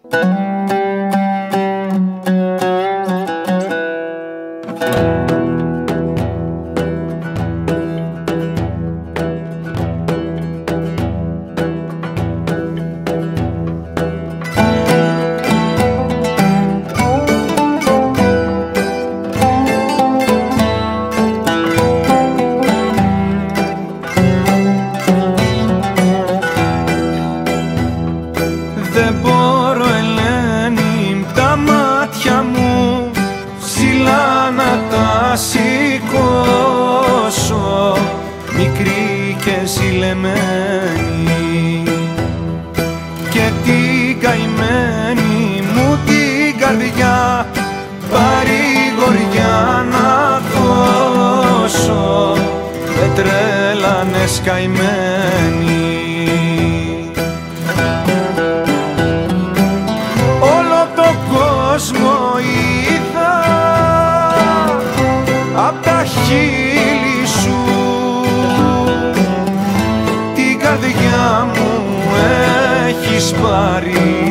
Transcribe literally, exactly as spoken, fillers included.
Δεν μπορώ, Ελένη, τα μάτια μου ψηλά να τα σηκώσω, μικρή και ζηλεμένη, και την καημένη μου την καρδιά παρηγοριά να δώσω, με τρέλανες καημένη. Κόσμο είδα απ' τα χείλη σου, την καρδιά μου έχεις πάρει